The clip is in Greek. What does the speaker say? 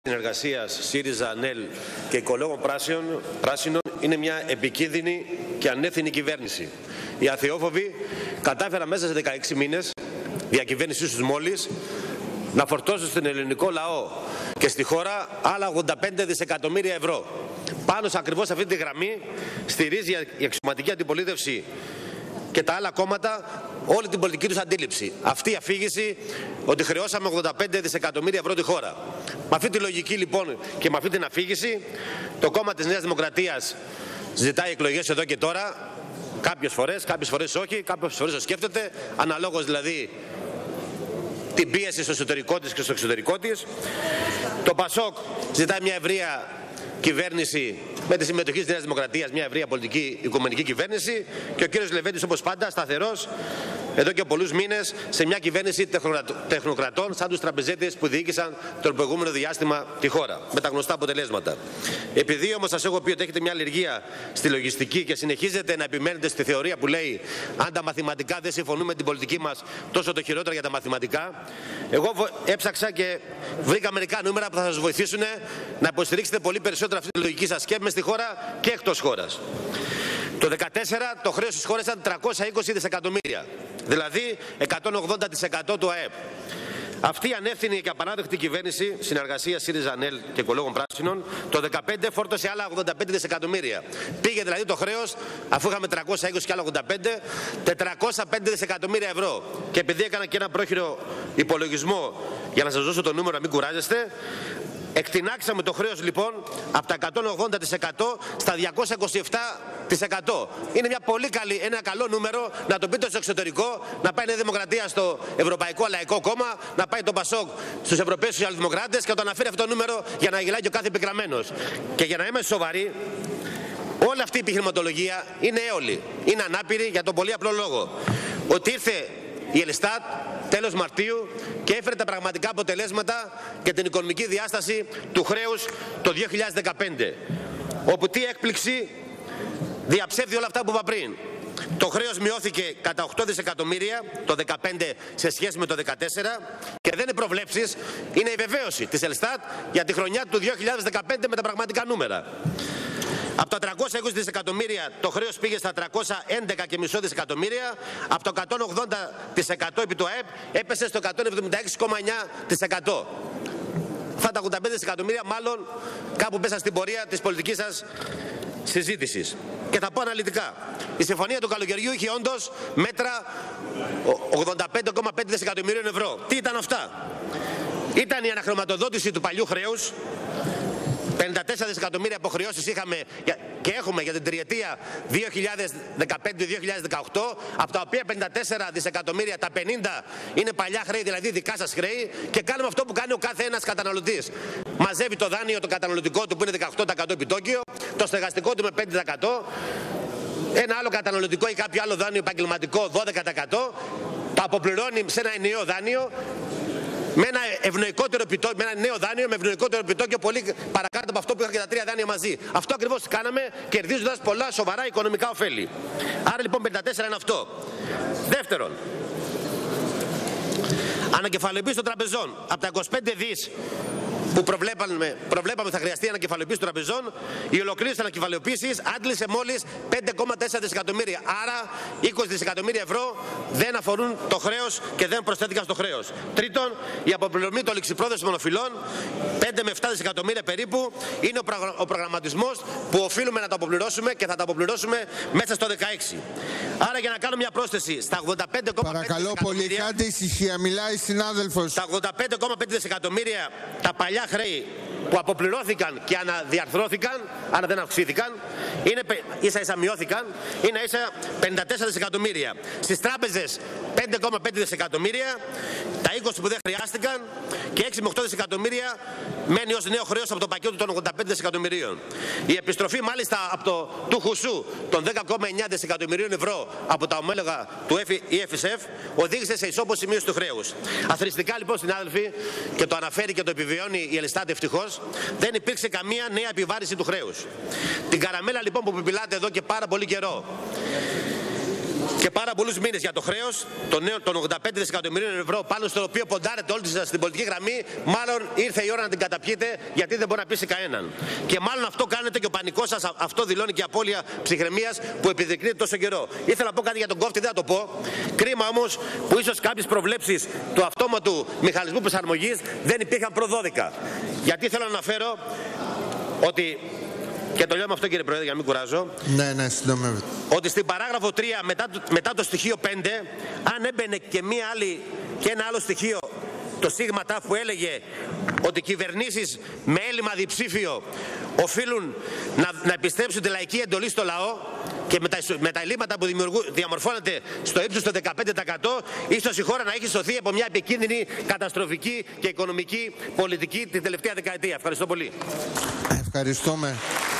Συνεργασίας ΣΥΡΙΖΑ, ΑΝΕΛ και Οικολόγων Πράσινων είναι μια επικίνδυνη και ανεύθυνη κυβέρνηση. Οι αθεόφοβοι κατάφεραν μέσα σε 16 μήνες διακυβέρνησής τους μόλις να φορτώσουν στον ελληνικό λαό και στη χώρα άλλα 85 δισεκατομμύρια ευρώ. Πάνω σε ακριβώς αυτή τη γραμμή στηρίζει η αξιωματική αντιπολίτευση και τα άλλα κόμματα όλη την πολιτική τους αντίληψη. Αυτή η αφήγηση ότι χρεώσαμε 85 δισεκατομμύρια ευρώ τη χώρα. Με αυτή τη λογική λοιπόν και με αυτή την αφήγηση το κόμμα της Νέας Δημοκρατίας ζητάει εκλογές εδώ και τώρα, κάποιες φορές όχι, κάποιες φορές το σκέφτεται, αναλόγως δηλαδή την πίεση στο εσωτερικό της και στο εξωτερικό της. Το ΠΑΣΟΚ ζητάει μια ευρεία κυβέρνηση με τη συμμετοχή της Νέας Δημοκρατίας, μια ευρεία πολιτική οικουμενική κυβέρνηση, και ο κύριος Λεβέντης όπως πάντα σταθερός εδώ και πολλούς μήνες σε μια κυβέρνηση τεχνοκρατών σαν τους τραπεζίτες που διοίκησαν το προηγούμενο διάστημα τη χώρα με τα γνωστά αποτελέσματα. Επειδή όμως σας έχω πει ότι έχετε μια αλλεργία στη λογιστική και συνεχίζετε να επιμένετε στη θεωρία που λέει αν τα μαθηματικά δεν συμφωνούν με την πολιτική μας, τόσο το χειρότερο για τα μαθηματικά, εγώ έψαξα και βρήκα μερικά νούμερα που θα σας βοηθήσουν να υποστηρίξετε πολύ περισσότερο αυτή τη λογική σας και μες στη χώρα και εκτός χώρας. Το 2014 το χρέος της χώρας ήταν 320 δισεκατομμύρια, δηλαδή 180% του ΑΕΠ. Αυτή η ανεύθυνη και απαράδεκτη κυβέρνηση συνεργασίας ΣΥΡΙΖΑ, ΑΝΕΛ και Οικολόγων Πράσινων το 2015 φόρτωσε άλλα 85 δισεκατομμύρια. Πήγε δηλαδή το χρέος, αφού είχαμε 320 και άλλα 85, 405 δισεκατομμύρια ευρώ. Και επειδή έκανα και ένα πρόχειρο υπολογισμό για να σας δώσω το νούμερο να μην κουράζεστε, εκτινάξαμε το χρέος λοιπόν από τα 180% στα 227%. Είναι μια πολύ καλή, ένα καλό νούμερο να το πείτε στο εξωτερικό, να πάει η Νέα Δημοκρατία στο Ευρωπαϊκό Λαϊκό Κόμμα, να πάει το ΠΑΣΟΚ στους Ευρωπαίους Σοσιαλδημοκράτες και να το αναφέρει αυτό το νούμερο για να γελάει και ο κάθε επικραμμένος. Και για να είμαι σοβαροί, όλη αυτή η επιχειρηματολογία είναι έολη, είναι ανάπηρη για τον πολύ απλό λόγο ότι ήρθε η Ελστάτ τέλος Μαρτίου και έφερε τα πραγματικά αποτελέσματα και την οικονομική διάσταση του χρέους το 2015. Όπου τι έκπληξη, διαψεύδει όλα αυτά που είπα πριν. Το χρέος μειώθηκε κατά 8 δισεκατομμύρια το 2015 σε σχέση με το 2014 και δεν είναι προβλέψεις, είναι η βεβαίωση της Ελστάτ για τη χρονιά του 2015 με τα πραγματικά νούμερα. Από τα 320 δισεκατομμύρια το χρέος πήγε στα 311,5 δισεκατομμύρια, από το 180% επί το ΑΕΠ έπεσε στο 176,9%. Αυτά τα 85 δισεκατομμύρια μάλλον κάπου πέσαν στην πορεία της πολιτικής σας συζήτησης. Και θα πω αναλυτικά. Η συμφωνία του καλοκαιριού είχε όντως μέτρα 85,5 δισεκατομμυρίων ευρώ. Τι ήταν αυτά? Ήταν η αναχρηματοδότηση του παλιού χρέους. 54 δισεκατομμύρια αποχρεώσεις είχαμε και έχουμε για την τριετία 2015-2018, από τα οποία 54 δισεκατομμύρια, τα 50 είναι παλιά χρέη, δηλαδή δικά σας χρέη, και κάνουμε αυτό που κάνει ο κάθε ένας καταναλωτής. Μαζεύει το δάνειο το καταναλωτικό του που είναι 18% επιτόκιο, το στεγαστικό του με 5%, ένα άλλο καταναλωτικό ή κάποιο άλλο δάνειο επαγγελματικό 12%, το αποπληρώνει σε ένα ενιαίο δάνειο, με ένα ευνοϊκότερο επιτόκιο, με ένα νέο δάνειο με ευνοϊκότερο επιτόκιο πολύ παρακάτω από αυτό που είχαν και τα τρία δάνεια μαζί. Αυτό ακριβώς κάναμε, κερδίζοντας πολλά σοβαρά οικονομικά ωφέλη. Άρα λοιπόν 54 είναι αυτό. Δεύτερον, ανακεφαλαιοποίηση των τραπεζών. Από τα 25 δις που προβλέπαμε θα χρειαστεί ανακεφαλαιοποίηση των τραπεζών, η ολοκλήρωση της ανακεφαλαιοποίησης άντλησε μόλις 5,4 δισεκατομμύρια. Άρα 20 δισεκατομμύρια ευρώ δεν αφορούν το χρέος και δεν προσθέθηκαν στο χρέος. Τρίτον, η αποπληρωμή των ληξιπρόθεσμων οφειλών, 5 με 7 δισεκατομμύρια περίπου, είναι ο προγραμματισμός που οφείλουμε να το αποπληρώσουμε και θα το αποπληρώσουμε μέσα στο 2016. Άρα για να κάνω μια πρόσθεση, στα 85,5 παρακαλώ πολύ, κάντε ησυχία, μιλάει συνάδελφος. Τα 85,5 δισεκατομμύρια τα παλιά χρέη που αποπληρώθηκαν και αναδιαρθρώθηκαν, άρα δεν αυξήθηκαν, ίσα-ίσα μειώθηκαν, είναι ίσα 54 δισεκατομμύρια. Στις τράπεζες 5,5 δισεκατομμύρια, τα 20 που δεν χρειάστηκαν, και 6 με 8 δισεκατομμύρια μένει ως νέο χρέος από το πακέτο των 85 δισεκατομμυρίων. Η επιστροφή μάλιστα από του χουσού των 10,9 δισεκατομμυρίων ευρώ από τα ομόλογα του EFSF οδήγησε σε ισόποση μείωση του χρέους. Αθροιστικά λοιπόν, συνάδελφοι, και το αναφέρει και το επιβιώνει η Ελστάτ ευτυχώς, δεν υπήρξε καμία νέα επιβάρηση του χρέους. Την καραμέλα λοιπόν που πιλάτε εδώ και πάρα πολύ καιρό και πάρα πολλούς μήνες για το χρέος των 85 δισεκατομμυρίων ευρώ, πάνω στο οποίο ποντάρετε όλοι σας στην πολιτική γραμμή. Μάλλον ήρθε η ώρα να την καταπιείτε, γιατί δεν μπορεί να πείσει κανέναν. Και μάλλον αυτό κάνετε και ο πανικός σας, αυτό δηλώνει και η απώλεια ψυχραιμίας που επιδεικνύεται τόσο καιρό. Ήθελα να πω κάτι για τον κόφτη, δεν θα το πω. Κρίμα όμως που ίσως κάποιες προβλέψεις του αυτόματου μηχανισμού προσαρμογής δεν υπήρχαν προ 12. Γιατί θέλω να αναφέρω ότι, και το λέω με αυτό κύριε Πρόεδρε για να μην κουράζω, ναι, συντομεύεται, ότι στην παράγραφο 3 μετά το στοιχείο 5, αν έμπαινε και ένα άλλο στοιχείο, το σίγμα ταφ, που έλεγε ότι κυβερνήσεις με έλλειμμα διψήφιο οφείλουν να επιστρέψουν τη λαϊκή εντολή στο λαό, και με τα ελλείμματα που διαμορφώνεται στο ύψος του 15%, ίσως η χώρα να έχει σωθεί από μια επικίνδυνη καταστροφική και οικονομική πολιτική την τελευταία δεκαετία. Ευχαριστώ πολύ. Ευχαριστούμε.